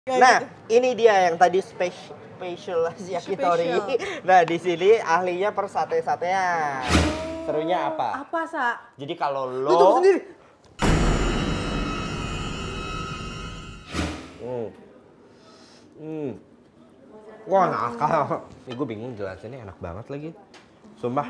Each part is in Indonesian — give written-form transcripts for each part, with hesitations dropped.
Nah, ini dia yang tadi special yakitori. Nah, di sini ahlinya persate-satean. Serunya apa? Apa, Sa? Jadi kalau Lu tunggu sendiri. Wah, nakal. Nih gue bingung jelasinnya, enak banget lagi. Sumpah.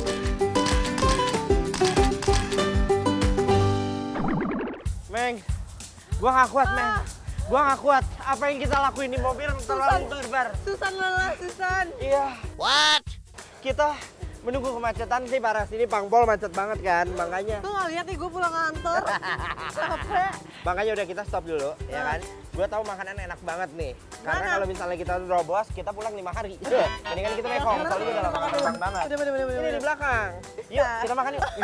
Meng, gua gak kuat, Meng. Gua gak kuat. Apa yang kita lakuin di mobil terlalu barbar. Susan lelah, Susan. Iya. What? Kita menunggu kemacetan sih parah. Sini Pangpol macet banget kan, makanya. Tuh gak lihat nih gue pulang kantor. Capek. Makanya udah kita stop dulu, ya kan? Gue tahu makanan enak banget nih. Karena kalau misalnya kita terobos, kita pulang 5 hari. Mendingan kita naik home, soalnya udah lama makan banget. Ini di belakang. Yuk, kita makan yuk.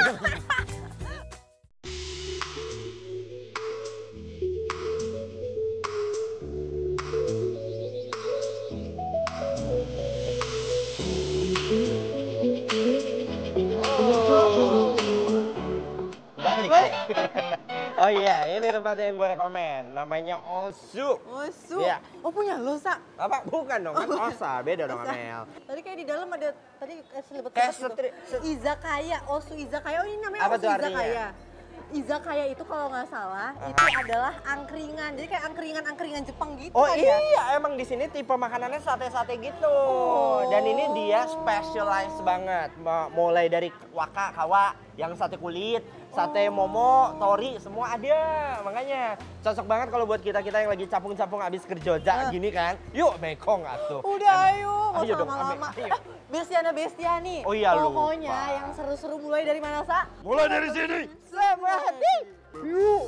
Oh iya, ini tempat yang gue rekomen. Namanya Osu. Osu? Iya. Oh punya lo, Sa? Apa? Bukan dong, kan Osa. Beda dong, Amel. Tadi kayak di dalam ada, tadi selebet Kayak gitu. Izakaya, Osu Izakaya. Oh ini namanya Apa Osu tuh artinya? Izakaya. Izakaya itu kalau nggak salah, itu adalah angkringan. Jadi kayak angkringan Jepang gitu. Oh kan ya? iya, emang di sini tipe makanannya sate-sate gitu. Dan ini dia specialized banget. Mulai dari waka, kawa, yang sate kulit, sate momo, tori, semua ada. Makanya cocok banget kalau buat kita-kita yang lagi capung-capung abis kerja gini kan. Yuk, mekong atuh. Udah ayo, nggak usah dong, lama-lama. ayo. Bestiani. Oh iya, pokoknya lupa. yang seru-seru mulai dari mana, Sa? Mulai dari sini. Selamat. Yuk.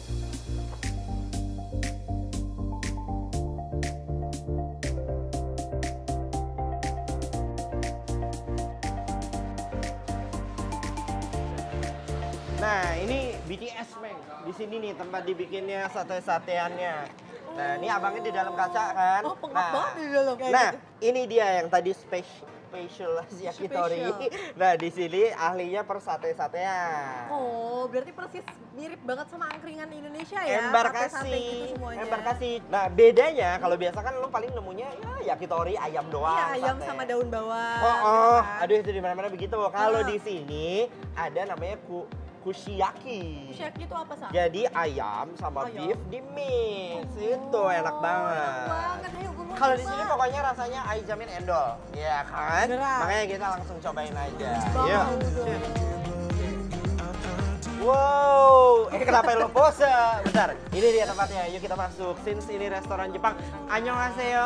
Nah, ini BTS, Meng. Di sini nih tempat dibikinnya sate-sateannya. Nah, ini abangnya di dalam kaca kan. Oh, pengap banget di dalam kayak Nah, gitu. ini dia yang tadi special yakitori. Nah, di sini ahlinya persate-satean. Oh, berarti persis mirip banget sama angkringan Indonesia ya? Embarkasi. Sate-sate gitu semuanya. Embarkasi. Nah, bedanya kalau biasa kan lu paling nemunya ya yakitori ayam doang. Iya, ayam sate. sama daun bawang. Oh, gitu kan. aduh itu di mana-mana begitu. Kalau di sini ada namanya kushiyaki. Kushiyaki itu apa, Sa? Jadi ayam sama beef di mix. Itu enak banget. Enak banget, ayo gue mau Kalau di coba. sini pokoknya rasanya I jamin endol. Iya kan? Beneran. Makanya kita langsung cobain aja. Bang, Yuk. dong. Wow, kenapa lo pose? Bentar, ini dia tempatnya. Yuk kita masuk. Since ini restoran Jepang. Annyeonghaseyo.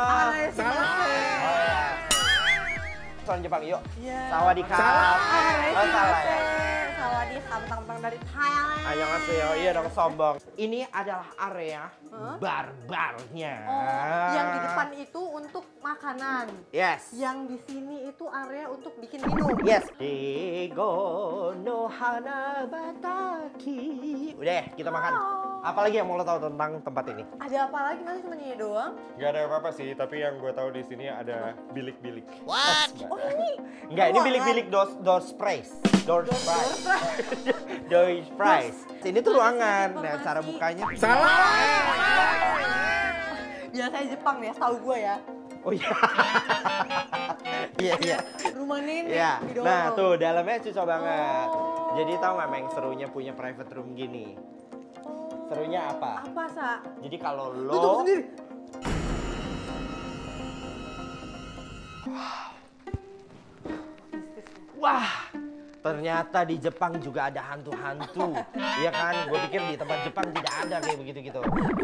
Restoran Jepang, yuk. Iya. Sawadika. Oh, salah ya. Sawadika, mentang-mentang dari Thailand. Annyeonghaseyo, iya dong sombong. Ini adalah area barbarnya. Oh, yang di depan itu untuk makanan. Yes. Yang di sini itu area untuk bikin minum. Yes. Higo no hanabataki. Udah, kita makan. Apalagi yang mau lo tahu tentang tempat ini? Ada apa lagi, masih cuma ini doang? Gak ada apa-apa sih, tapi yang gue tahu di sini ada bilik-bilik. What? Oh ini? Enggak, ini ruangan. bilik-bilik door prize. Door prize. Door prize. Ini tuh ruangan. Nah, cara bukanya. Salah. Biasanya Jepang ya, setahu gue ya. Oh iya. Iya, iya. Rumah nenek Iya. di dorong. Nah, tuh dalamnya susah banget. Oh. Jadi tahu nggak, Meng, serunya punya private room gini? Serunya apa? Apa, Sa? Jadi kalau Lu tunggu lo sendiri. wah, ternyata di Jepang juga ada hantu-hantu. Iya kan? Gue pikir di tempat Jepang tidak ada kayak begitu-gitu.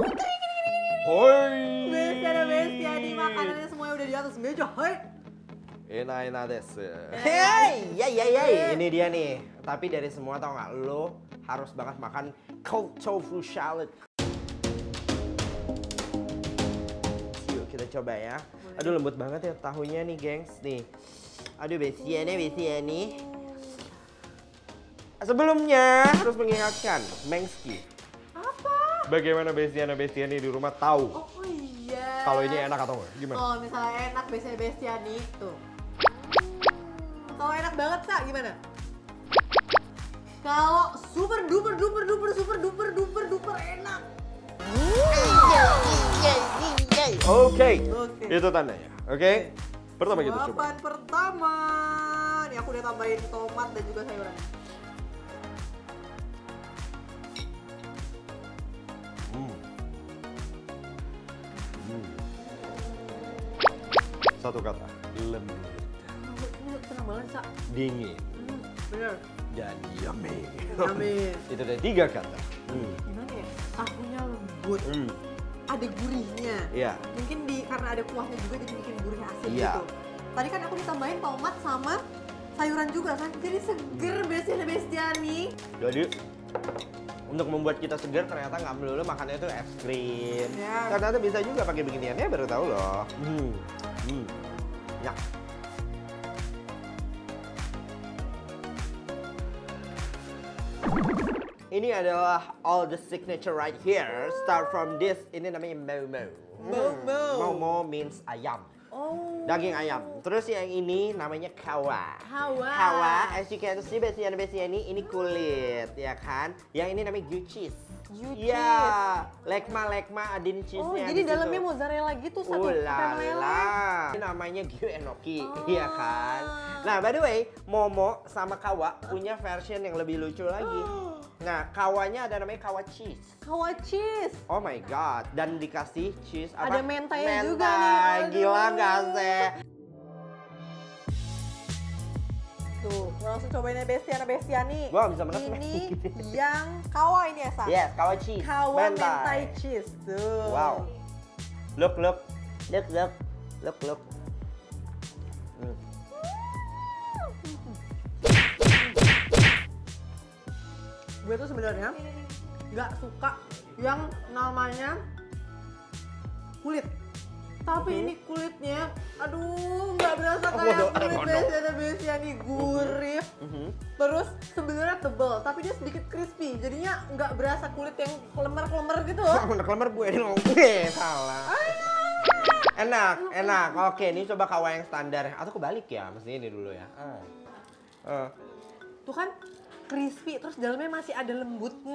Hoi. Bestia di makanannya semuanya udah di atas meja. Hai. Enak desu. Hey, ya, ini dia nih. Tapi dari semua tau nggak, lo harus banget makan cold tofu salad. Yuk kita coba ya. Aduh lembut banget ya tahunya nih, gengs. Nih. Aduh bestia nih. Sebelumnya harus mengingatkan, Mengski. Apa? Bagaimana bestiani di rumah tahu Oh iya. kalau ini enak atau enggak? Gimana? Oh misalnya enak biasanya Bestiani itu. Kalau enak banget, Sa, gimana? Kalau super duper enak. Oke. Oke. Itu tandanya. Oke. Pertama kita coba. Suapan pertama. Nih aku udah tambahin tomat dan juga sayuran. Satu kata, lembut, Ini tenang banget, Sa. dingin, Bener. dan yummy. Yummy. Itu ada 3 kata. Gimana ya? Tahunya lembut. Ada gurihnya. Iya. Mungkin karena ada kuahnya juga jadi bikin gurih asin Iya. gitu. Tadi kan aku ditambahin tomat sama sayuran juga kan. Jadi seger bestiani. Jadi untuk membuat kita segar ternyata nggak melulu makannya itu es krim. Ya. Ternyata bisa juga pakai beginiannya baru tahu loh. Ya. Ini adalah all the signature right here. Start from this. Ini namanya momo. Momo. Momo means ayam. Oh. Daging ayam. Terus yang ini namanya kawa. Hawa. Kawa, as you can see, besian-besian ini kulit, ya kan? Yang ini namanya goat cheese. Goat Ya, lekma adin cheese-nya. Oh, jadi dalamnya mozzarella gitu satu meleleh. Ulala. Ini namanya gyu enoki, iya kan? Nah, by the way, momo sama kawa punya version yang lebih lucu lagi. Nah, kawanya ada namanya kawa cheese. Kawa cheese. Oh my god, dan dikasih cheese apa? Ada mentainya juga Mentai. nih. Aduh. Gila gak sih? Tuh, langsung cobain ya bestiani. Gua bisa menes, Ini yang kawa ini ya, Sa? Yes, kawa cheese. Kawa mentai cheese. Tuh. Wow. Look. Gue tuh sebenarnya nggak suka yang namanya kulit. Tapi ini kulitnya, aduh nggak berasa kayak kulit bestiani gurih. Terus sebenarnya tebel, tapi dia sedikit crispy. Jadinya nggak berasa kulit yang klemer-klemer gitu loh. Klemer gue ini ngomong. Salah. Enak. Oke, ini coba kawa yang standar. Atau kebalik ya, mesti ini dulu ya. Tuh kan crispy, terus dalamnya masih ada lembutnya.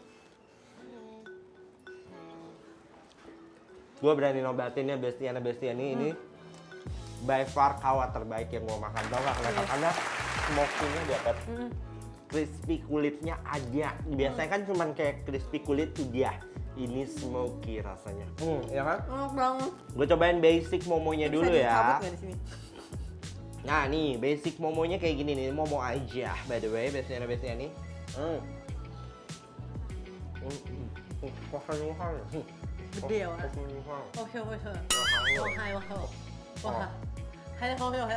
Gue berani nobatinnya bestiani ini by far kawa terbaik yang gue makan. Tau gak kenapa? Karena smoky-nya dapat, crispy kulitnya ada. Biasanya kan cuman kayak crispy kulit udah. Ini smoky rasanya. Ya kan? Enak banget. Gue cobain basic momonya dulu Bisa ya. dicabut nggak di sini? Nah nih, basic momonya kayak gini nih, momo aja by the way, biasanya nih. Gede ya, Wak? Oke. Wah. Hai,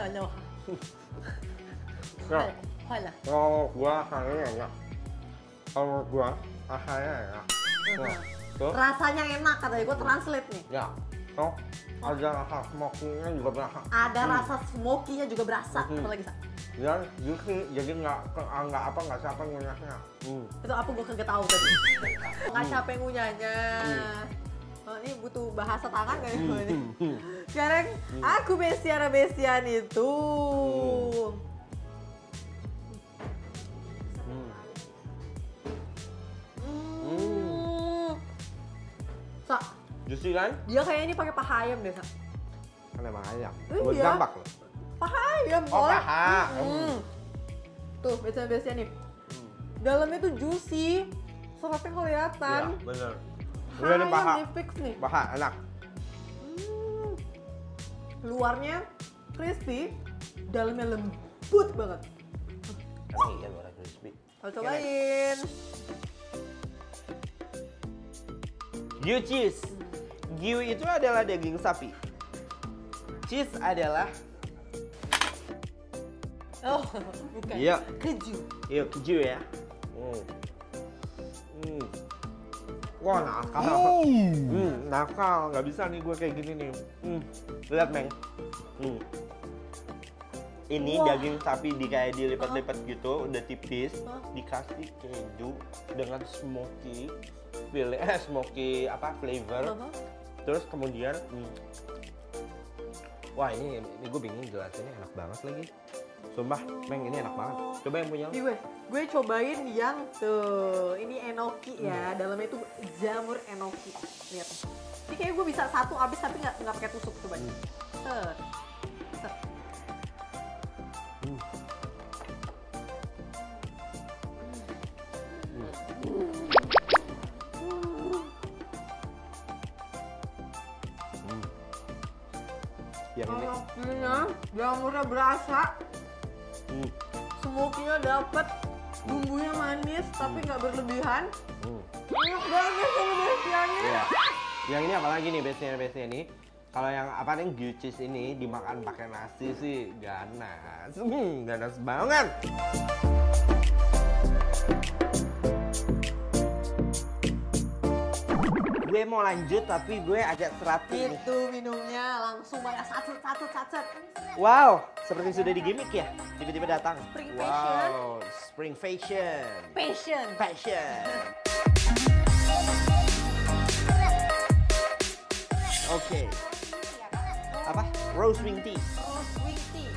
lah. Kalau gua rasanya enak. Kalau gua rasanya enak. Tuh, Rasanya enak katanya, gue translate nih. Ya, tuh ada rasa smoky-nya juga berasa. Ada rasa smoky-nya juga berasa. Apa lagi, Sa? Dan juicy, jadi nggak capek ngunyahnya. Itu apa gue kagak tahu tadi. Nggak capek ngunyahnya. Oh, ini butuh bahasa tangan kali ini. Sekarang aku bestian itu. Sa, juicy kan? dia kayaknya ini pakai paha ayam deh, Sa. Kan emang ayam. Iya. Buat dampak loh. Paha ayam, Oh, Boy. paha. Tuh, bestian nih. Dalamnya tuh juicy. Seratnya kelihatan. Iya, bener. Paha Udah nih paha. ayam nih fix nih. Paha, enak. Luarnya crispy, dalamnya lembut banget. Emang iya luarnya crispy. Kita cobain. Gyu cheese. Gyu itu adalah daging sapi. Cheese adalah Oh, bukan. Iya. Keju. Yuk, keju ya. Wah, nakal. Nakal. Nggak bisa nih gue kayak gini nih. Lihat, Meng. Ini Wah. daging sapi kayak dilipat-lipat gitu, udah tipis. Dikasih keju dengan smoky flavor. Terus kemudian, wah ini gue bingung jelasinnya, enak banget lagi. Sumpah, Meng, ini enak banget. Coba yang punya. Ini gue cobain yang tuh, ini enoki ya, dalamnya itu jamur enoki. Lihat. Ini kayaknya gue bisa satu habis tapi nggak pakai tusuk, coba. Set. Set. Yang ini. Kalau jamurnya berasa, smoky-nya dapet, bumbunya manis tapi nggak berlebihan. Enak banget sama bestianya. Iya. Yang ini apalagi nih base-nya ini? Kalau yang apa nih gucis ini dimakan pakai nasi sih ganas. Ganas banget. Gue mau lanjut tapi gue agak serapi nih. Itu minumnya langsung banyak sacet. Wow, seperti sudah di gimmick ya. Tiba-tiba datang. Spring wow, spring fashion. Passion. Oke. Apa? Rose wing tea. Rose wing tea.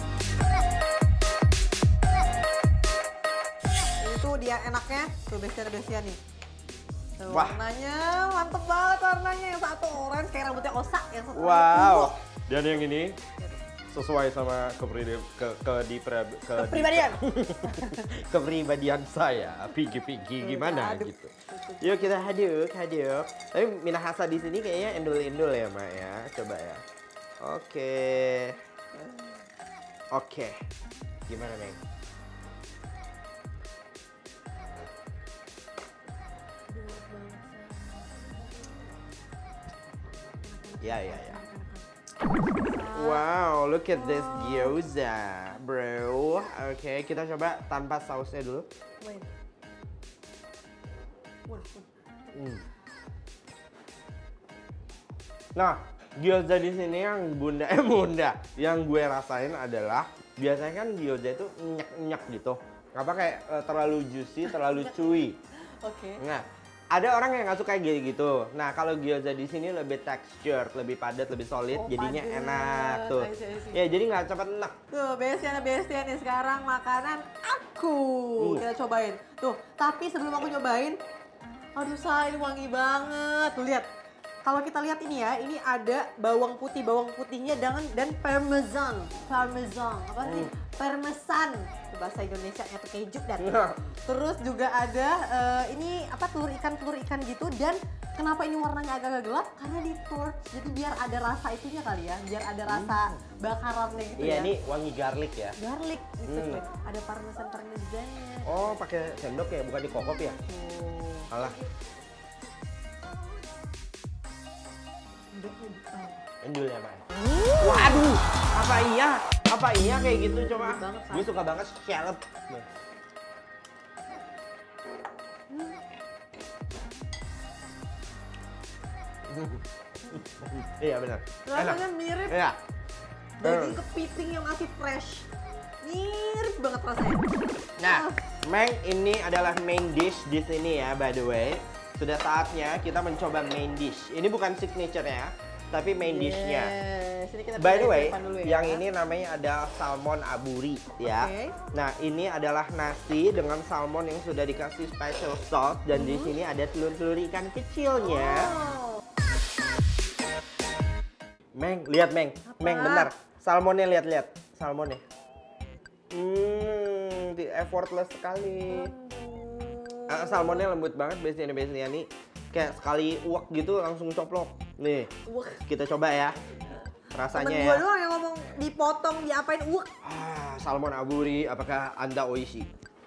Itu dia enaknya. Tuh bestian nih. Tuh, Wah. warnanya mantep banget warnanya. Yang satu orange kayak rambutnya Osa. Yang satu Wow. ungu. Dan yang ini sesuai sama Kepribadian. Kepribadian saya, Pigi gimana Aduk. gitu. Yuk kita haduk. Tapi Minahasa di sini kayaknya endul-endul ya, Mak ya. Coba ya. Oke. Gimana, Meng? Ya. Wow, look at this gyoza, bro. Oke, kita coba tanpa sausnya dulu. Wait. Nah, gyoza di sini yang yang gue rasain adalah biasanya kan gyoza itu nyak gitu. Apa kayak terlalu juicy, terlalu chewy. Oke. Nah, ada orang yang nggak suka kayak gitu. Nah, kalau gyoza di sini lebih texture, lebih padat, lebih solid, jadinya padat. enak tuh. I see. Ya, jadi nggak cepat enak. Tuh, bestian nih sekarang makanan aku. Kita cobain. Tuh, tapi sebelum aku nyobain, aduh Sa, ini wangi banget. Tuh lihat. Kalau kita lihat ini ya, ini ada bawang putihnya dan parmesan. Apa sih? Parmesan. Itu bahasa Indonesianya tuh keju dan. Terus juga ada ini apa telur ikan gitu dan kenapa ini warnanya agak-agak gelap? Karena di torch. Jadi biar ada rasa itunya kali ya, biar ada rasa bakarannya gitu Iya, ya. ini wangi garlic ya. Garlic gitu tuh. Ada parmesannya. Oh, pakai sendok ya, bukan dikokop ya? Tuh. Alah, endul ya, Mak. Waduh, apa iya kayak gitu coba. Lembut banget, Sa. Gue suka banget scallop. Iya benar. Rasanya mirip Iya. daging kepiting yang masih fresh. Mirip banget rasanya. Nah, Meng ini adalah main dish di sini ya, by the way. Sudah saatnya kita mencoba main dish. Ini bukan signature-nya, tapi main dish-nya. Yes. Ini kita By the pindahin way, ke depan dulu ya. yang ini namanya ada salmon aburi ya. Oke. Nah, ini adalah nasi dengan salmon yang sudah dikasih special sauce dan di sini ada telur-telur ikan kecilnya. Oh. Meng, lihat Meng. Apa? Meng, bentar. Salmonnya lihat. Salmonnya. Effortless sekali. Salmonnya lembut banget, biasanya nih. Kayak sekali uak gitu langsung coplok. Nih, Wah. kita coba ya. Rasanya Temen ya. gue doang yang ngomong dipotong, diapain, Salmon aburi, apakah Anda oishi?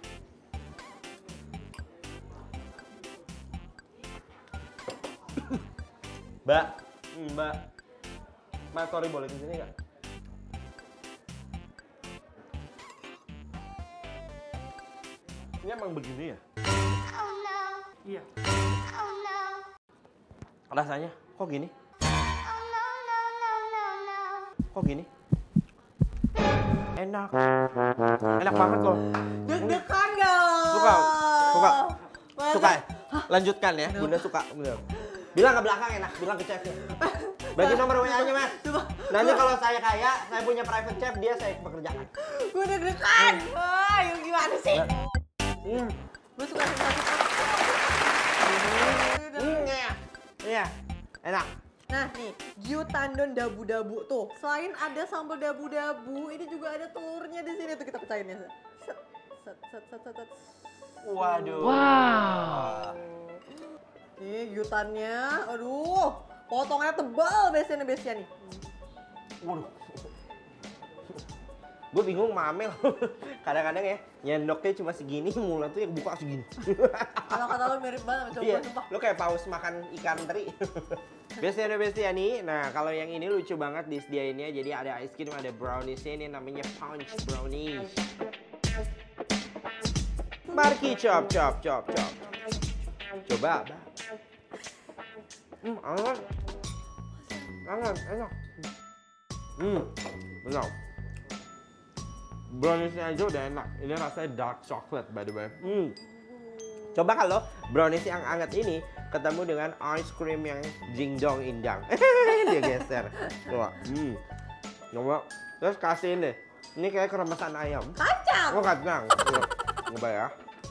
Mbak, sorry boleh ke sini nggak? Ini emang begini ya? Iya. Rasanya kok gini? Kok gini? Enak. Enak banget loh. deg-degan gak lo? Suka. Masa? Suka. Lanjutkan ya. Bunda suka. Bener. Bilang ke belakang enak, bilang ke chefnya. Bagi nomor WA-nya, Mas. Nanti kalau saya kaya, saya punya private chef, dia saya pekerjakan. Gue deg-degan. Wah, yuk gimana sih? Gue suka Iya. Iya. Enak. Nah nih, Gyutandon dabu-dabu tuh. Selain ada sambal dabu-dabu, ini juga ada telurnya di sini tuh, kita pecahin ya. Set, set, set, set, set, set. Waduh. Wow. Nih gyutannya, aduh, potongnya tebal biasanya nih. Waduh. Gue bingung sama Amel. Kadang-kadang ya, nyendoknya cuma segini, mulut tuh yang buka segini. Kalau kata lo mirip banget sama Iya, cowok, sumpah. lu kayak paus makan ikan teri. Bestiani, nah kalau yang ini lucu banget disediainnya. Jadi ada ice cream, ada brownies-nya, ini namanya punch brownies. Marki chop. Coba. Enak. Enak. Benar. Brownies-nya aja udah enak. Ini rasanya dark chocolate by the way. Coba kalau brownies yang hangat ini ketemu dengan ice cream yang jingdong indang. Dia geser. Coba. Coba. Terus kasihin deh. Ini kayak keremesan ayam. Kacang! Oh kacang. Coba ya.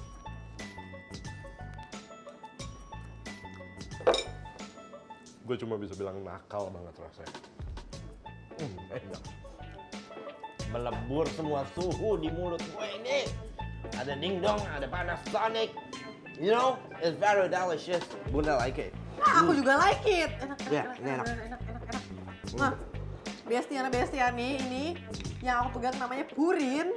Gue cuma bisa bilang nakal banget rasanya. Enak. Melebur semua suhu di mulut gue ini. Ada dingdong, ada panas Sonic. You know, it's very delicious. Bunda like it. Nah, aku juga like it. Enak. Enak. Nah, Bestiani ini yang aku pegang namanya purin.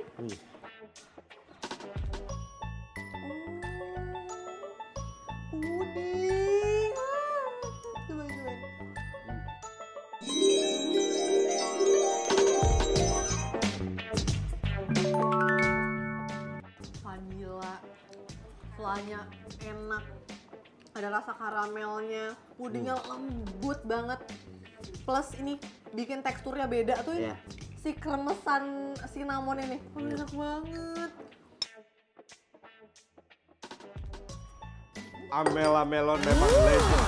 Puding. Coba. Vanilla, flanya enak, ada rasa karamelnya, pudingnya lembut banget. Plus ini bikin teksturnya beda tuh ini. Yeah. Si kremesan cinnamon ini, enak banget. Amela Melon memang legend.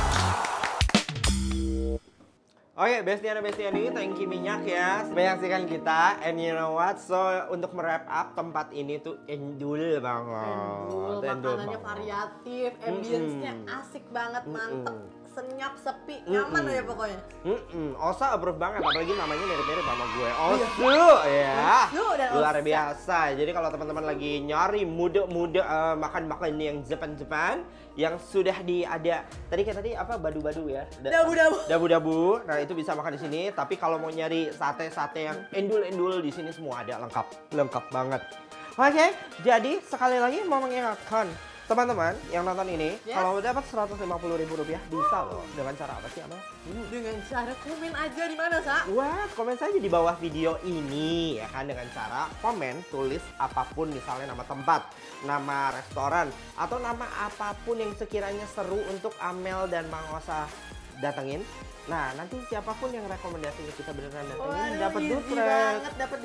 Oke, Bestiani, thank you minyak ya. Menyaksikan kita, and you know what? So, untuk merap up tempat ini tuh endul banget. Makanannya variatif, ambience-nya asik banget, mantep, senyap, sepi, nyaman aja pokoknya. Osa approve banget, apalagi namanya mirip-mirip sama gue. Osu, ya. Osu dan Luar Osa. biasa. Jadi kalau teman-teman lagi nyari muda-muda makan-makan yang Jepang-Jepang, yang sudah ada tadi apa badu-badu ya? Dabu-dabu. Dabu-dabu. Nah, itu bisa makan di sini. Tapi kalau mau nyari sate-sate yang endul-endul di sini semua ada, lengkap banget. Oke, jadi sekali lagi mau mengingatkan teman-teman yang nonton ini, kalau dapat Rp150.000 bisa loh. Dengan cara apa sih, Amel? Dengan cara komen aja di mana, Sa? Wah, komen saja di bawah video ini ya kan, dengan cara komen tulis apapun, misalnya nama tempat, nama restoran, atau nama apapun yang sekiranya seru untuk Amel dan Mang Osa datengin. Nah, nanti siapapun yang rekomendasinya kita beneran datengin dapat dutrek. Dapat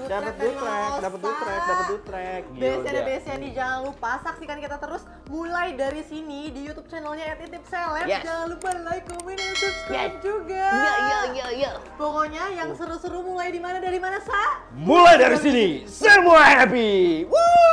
dutrek. Bestiani, jangan lupa saksikan kita terus mulai dari sini di YouTube channelnya @titipseleb. Yes. Jangan lupa like, comment, dan subscribe juga. Iya. Pokoknya yang seru-seru mulai dari mana, Sa? Mulai dari sini, semua happy. Woo!